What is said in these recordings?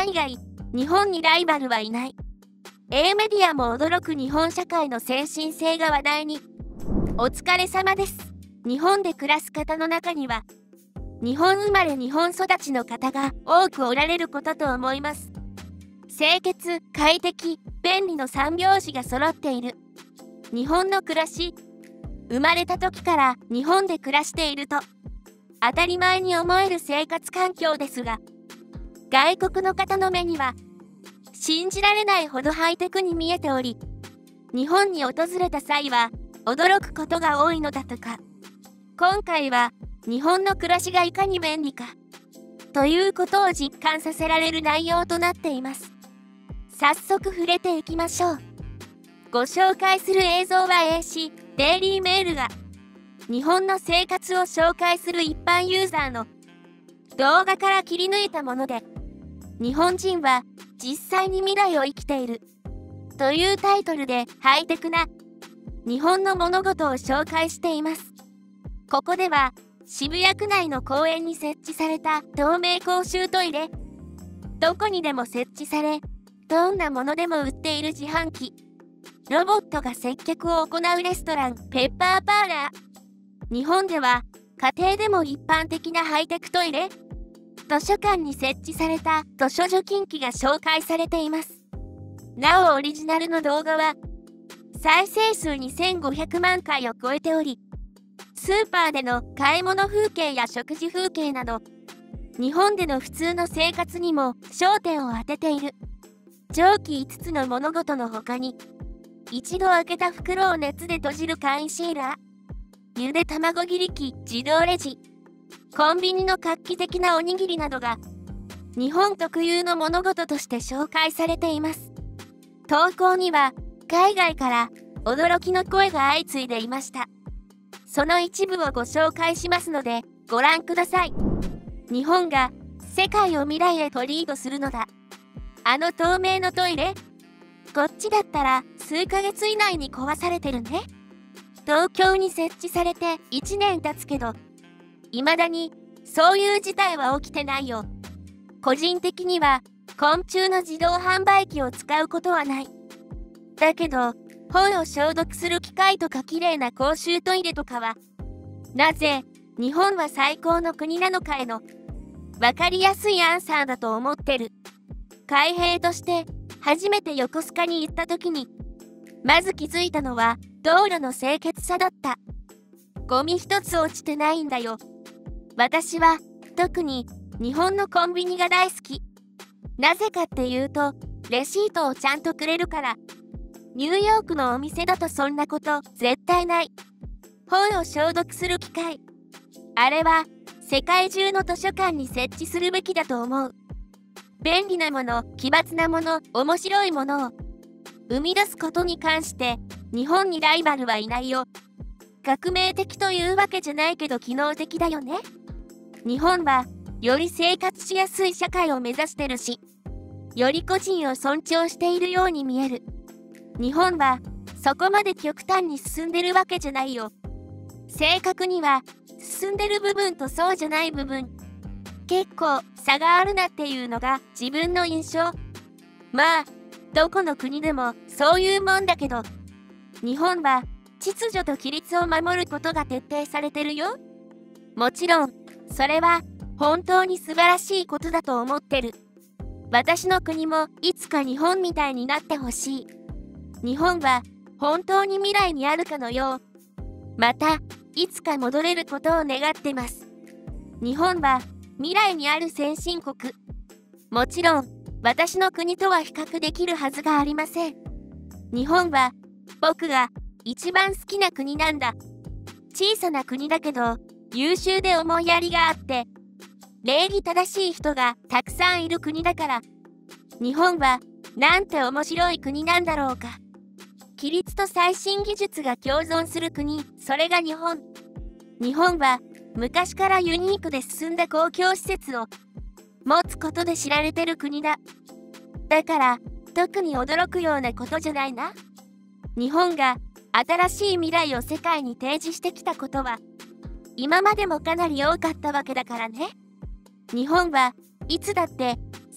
湾以外、日本にライバルはいない。A メディアも驚く日本社会の先進性が話題に。お疲れ様です。日本で暮らす方の中には、日本生まれ日本育ちの方が多くおられることと思います。清潔、快適、便利の三拍子が揃っている。日本の暮らし。生まれた時から日本で暮らしていると、当たり前に思える生活環境ですが、外国の方の目には、信じられないほどハイテクに見えており、日本に訪れた際は驚くことが多いのだとか。今回は日本の暮らしがいかに便利かということを実感させられる内容となっています。早速触れていきましょう。ご紹介する映像は英紙デイリーメールが日本の生活を紹介する一般ユーザーの動画から切り抜いたもので、日本人は実際に未来を生きているというタイトルでハイテクな日本の物事を紹介しています。ここでは渋谷区内の公園に設置された透明公衆トイレ、どこにでも設置され、どんなものでも売っている自販機、ロボットが接客を行うレストラン、ペッパーパーラー。日本では家庭でも一般的なハイテクトイレ、図書館に設置された図書除菌機が紹介されています。なおオリジナルの動画は再生数2500万回を超えており、スーパーでの買い物風景や食事風景など、日本での普通の生活にも焦点を当てている。上記5つの物事の他に、一度開けた袋を熱で閉じる簡易シーラー、ゆで卵切り機、自動レジ、コンビニの画期的なおにぎりなどが、日本特有の物事として紹介されています。投稿には、海外から驚きの声が相次いでいました。その一部をご紹介しますので、ご覧ください。日本が世界を未来へとリードするのだ。あの透明のトイレ？こっちだったら数ヶ月以内に壊されてるね。東京に設置されて1年経つけど、未だにそういう事態は起きてないよ。個人的には昆虫の自動販売機を使うことはない。だけど、本を消毒する機械とか綺麗な公衆トイレとかは、なぜ日本は最高の国なのかへのわかりやすいアンサーだと思ってる。海兵として初めて横須賀に行った時に、まず気づいたのは道路の清潔さだった。ゴミ一つ落ちてないんだよ。私は特に日本のコンビニが大好き。なぜかっていうと、レシートをちゃんとくれるから。ニューヨークのお店だとそんなこと絶対ない。本を消毒する機械。あれは世界中の図書館に設置するべきだと思う。便利なもの、奇抜なもの、面白いものを生み出すことに関して日本にライバルはいないよ。革命的というわけじゃないけど機能的だよね。日本はより生活しやすい社会を目指してるし、より個人を尊重しているように見える。日本はそこまで極端に進んでるわけじゃないよ。正確には進んでる部分とそうじゃない部分、結構差があるなっていうのが自分の印象。まあどこの国でもそういうもんだけど、日本は秩序と規律を守ることが徹底されてるよ。もちろんそれは本当に素晴らしいことだと思ってる。私の国もいつか日本みたいになってほしい。日本は本当に未来にあるかのよう。またいつか戻れることを願ってます。日本は未来にある先進国。もちろん私の国とは比較できるはずがありません。日本は僕が一番好きな国なんだ。小さな国だけど優秀で思いやりがあって、礼儀正しい人がたくさんいる国だから、日本はなんて面白い国なんだろうか。規律と最新技術が共存する国、それが日本。日本は昔からユニークで進んだ公共施設を持つことで知られてる国だ。だから特に驚くようなことじゃないな。日本が新しい未来を世界に提示してきたことは今までもかなり多かったわけだからね。日本はいつだって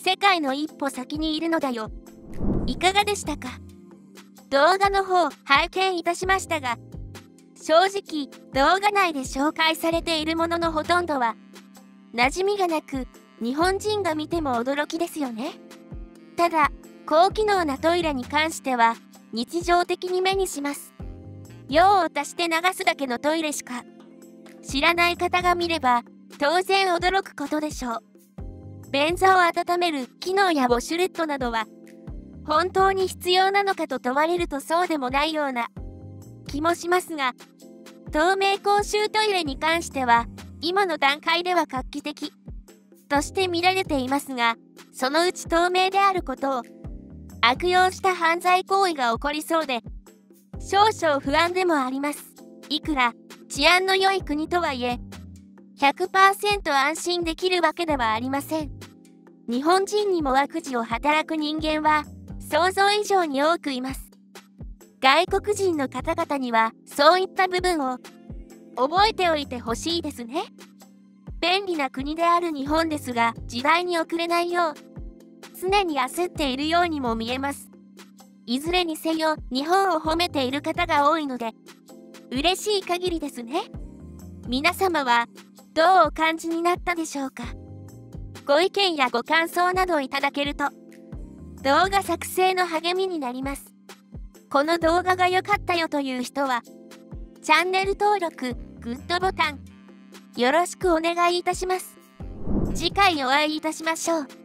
世界の一歩先にいるのだよ。いかがでしたか？動画の方拝見いたしましたが、正直動画内で紹介されているもののほとんどは馴染みがなく、日本人が見ても驚きですよね。ただ高機能なトイレに関しては日常的に目にします。用を足して流すだけのトイレしか知らない方が見れば当然驚くことでしょう。便座を温める機能やウォシュレットなどは本当に必要なのかと問われるとそうでもないような気もしますが、透明公衆トイレに関しては今の段階では画期的として見られていますが、そのうち透明であることを悪用した犯罪行為が起こりそうで少々不安でもあります。いくら治安の良い国とはいえ 100% 安心できるわけではありません。日本人にも悪事を働く人間は想像以上に多くいます。外国人の方々にはそういった部分を覚えておいてほしいですね。便利な国である日本ですが、時代に遅れないよう常に焦っているようにも見えます。いずれにせよ日本を褒めている方が多いので嬉しい限りですね。皆様はどうお感じになったでしょうか？ご意見やご感想などいただけると動画作成の励みになります。この動画が良かったよという人はチャンネル登録、グッドボタンよろしくお願いいたします。次回お会いいたしましょう。